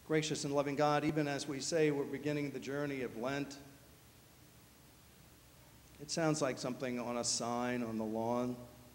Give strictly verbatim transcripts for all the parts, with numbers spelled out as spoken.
Gracious and loving God, even as we say we're beginning the journey of Lent, it sounds like something on a sign on the lawn.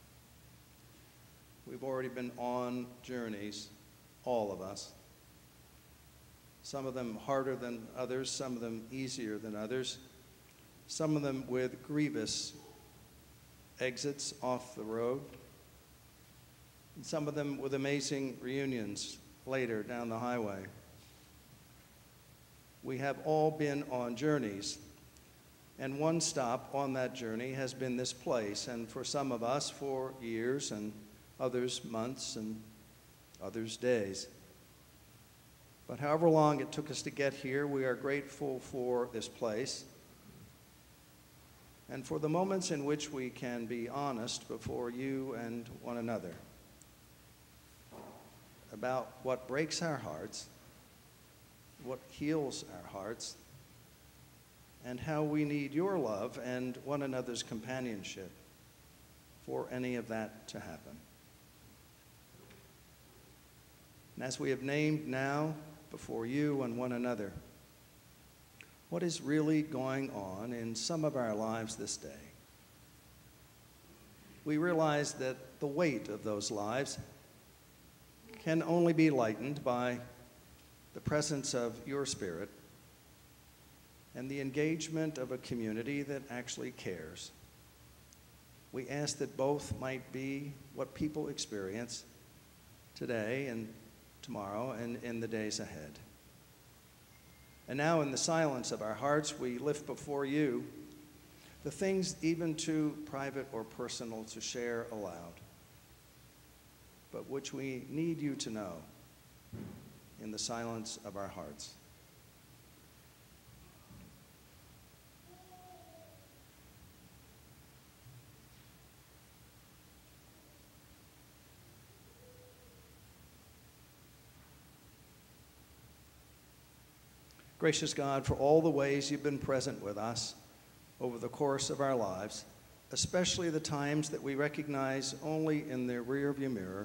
We've already been on journeys, all of us. Some of them harder than others, some of them easier than others, some of them with grievous exits off the road, and some of them with amazing reunions later down the highway. We have all been on journeys, and one stop on that journey has been this place, and for some of us, for years, and others months, and others days. But however long it took us to get here, we are grateful for this place and for the moments in which we can be honest before you and one another about what breaks our hearts, what heals our hearts, and how we need your love and one another's companionship for any of that to happen. And as we have named now before you and one another what is really going on in some of our lives this day, we realize that the weight of those lives can only be lightened by the presence of your Spirit and the engagement of a community that actually cares. We ask that both might be what people experience today and tomorrow and in the days ahead. And now in the silence of our hearts, we lift before you the things even too private or personal to share aloud, but which we need you to know in the silence of our hearts. Gracious God, for all the ways you've been present with us over the course of our lives, especially the times that we recognize only in the rearview mirror,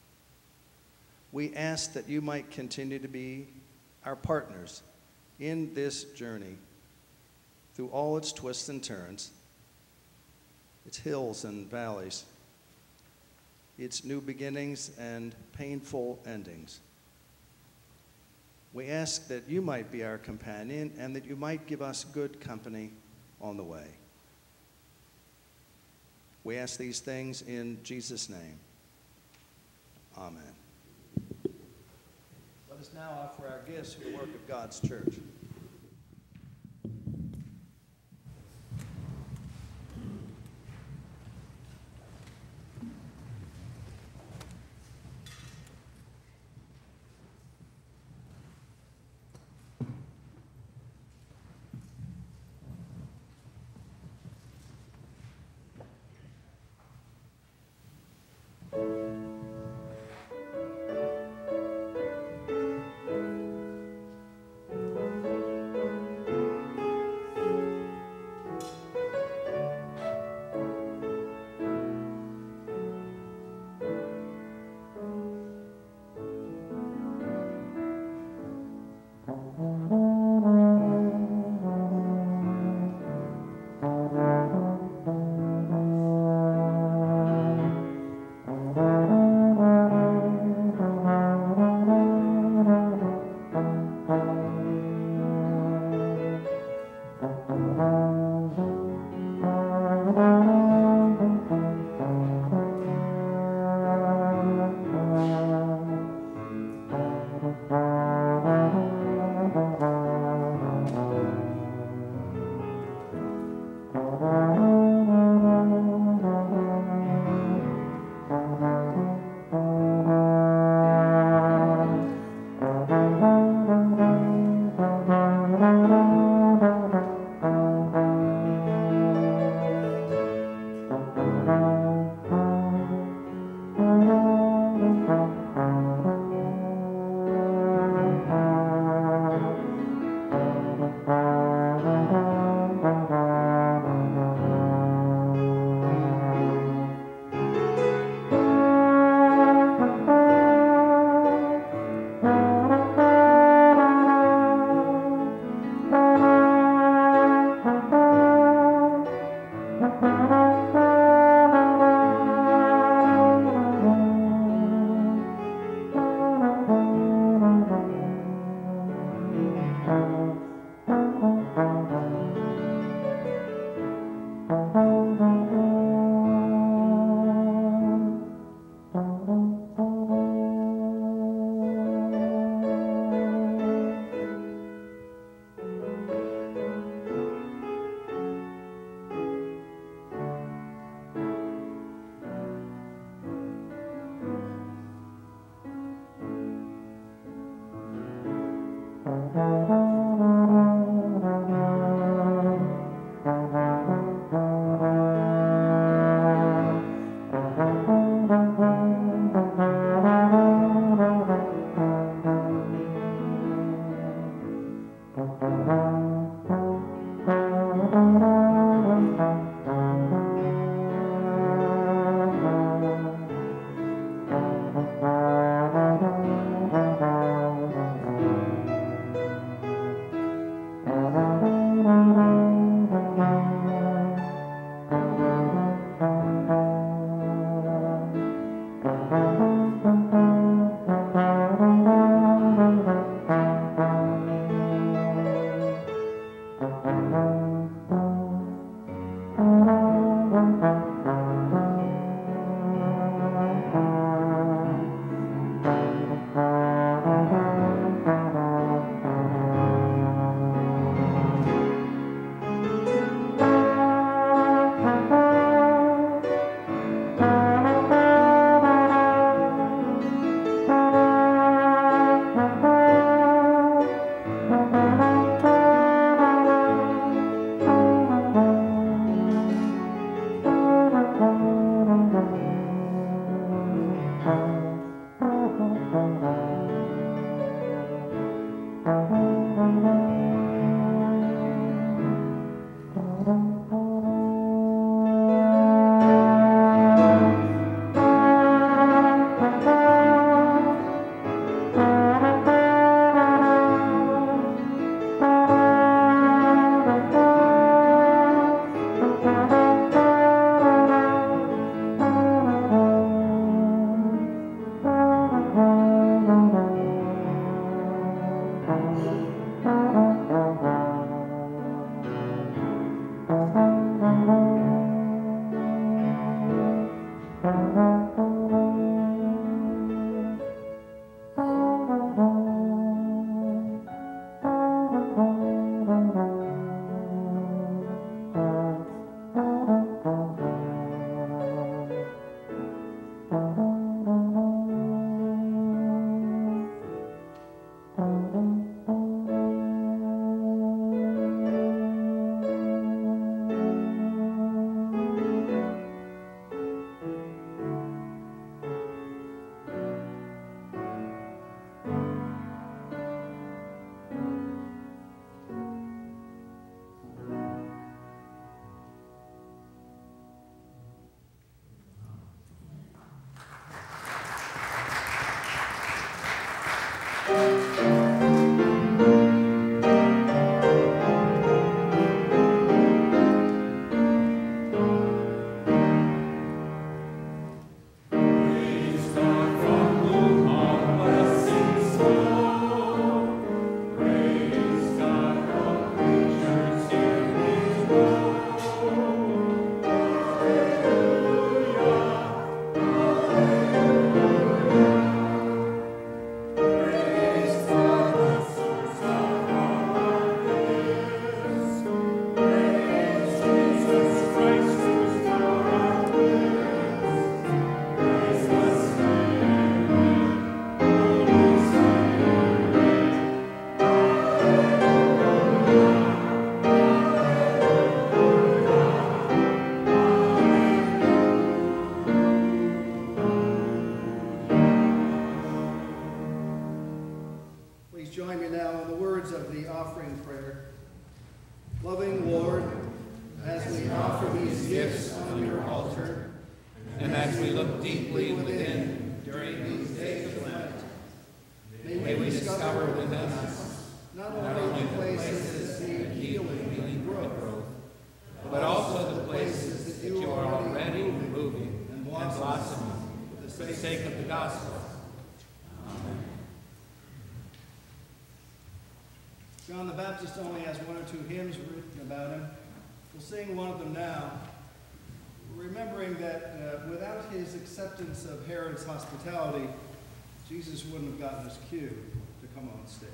we ask that you might continue to be our partners in this journey through all its twists and turns, its hills and valleys, its new beginnings and painful endings. We ask that you might be our companion and that you might give us good company on the way. We ask these things in Jesus' name. Amen. Let us now offer our gifts for the work of God's church. Thank you. John the Baptist only has one or two hymns written about him. We'll sing one of them now, remembering that uh, without his acceptance of Herod's hospitality, Jesus wouldn't have gotten his cue to come on stage.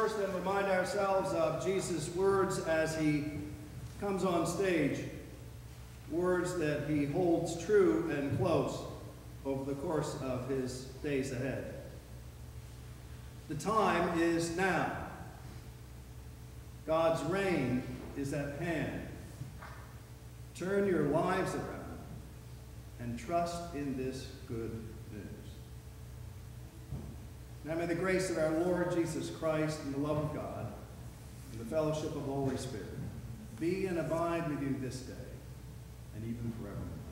first and remind ourselves of Jesus' words as he comes on stage, words that he holds true and close over the course of his days ahead. The time is now. God's reign is at hand. Turn your lives around and trust in this good news. Now may the grace of our Lord Jesus Christ and the love of God and the fellowship of the Holy Spirit be and abide with you this day and even forevermore.